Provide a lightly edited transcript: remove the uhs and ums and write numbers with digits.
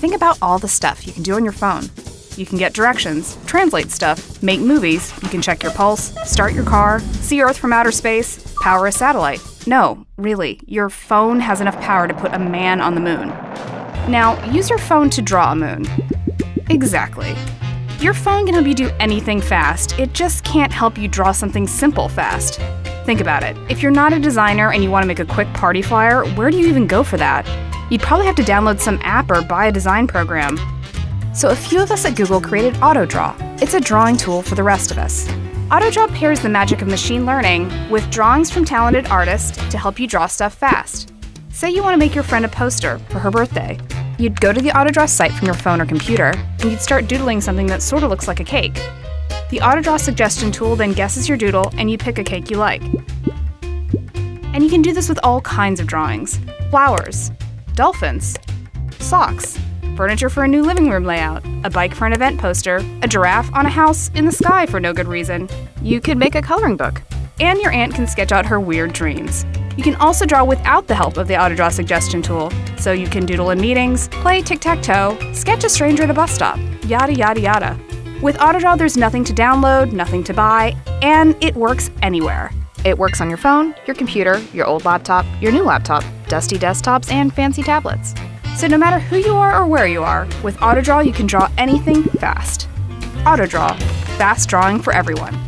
Think about all the stuff you can do on your phone. You can get directions, translate stuff, make movies, you can check your pulse, start your car, see Earth from outer space, power a satellite. No, really, your phone has enough power to put a man on the moon. Now, use your phone to draw a moon. Exactly. Your phone can help you do anything fast, it just can't help you draw something simple fast. Think about it. If you're not a designer and you want to make a quick party flyer, where do you even go for that? You'd probably have to download some app or buy a design program. So a few of us at Google created AutoDraw. It's a drawing tool for the rest of us. AutoDraw pairs the magic of machine learning with drawings from talented artists to help you draw stuff fast. Say you want to make your friend a poster for her birthday. You'd go to the AutoDraw site from your phone or computer, and you'd start doodling something that sort of looks like a cake. The AutoDraw suggestion tool then guesses your doodle, and you pick a cake you like. And you can do this with all kinds of drawings. Flowers, dolphins, socks, furniture for a new living room layout, a bike for an event poster, a giraffe on a house in the sky for no good reason. You could make a coloring book. And your aunt can sketch out her weird dreams. You can also draw without the help of the AutoDraw suggestion tool. So you can doodle in meetings, play tic-tac-toe, sketch a stranger at a bus stop, yada yada yada. With AutoDraw, there's nothing to download, nothing to buy, and it works anywhere. It works on your phone, your computer, your old laptop, your new laptop, dusty desktops, and fancy tablets. So no matter who you are or where you are, with AutoDraw you can draw anything fast. AutoDraw, fast drawing for everyone.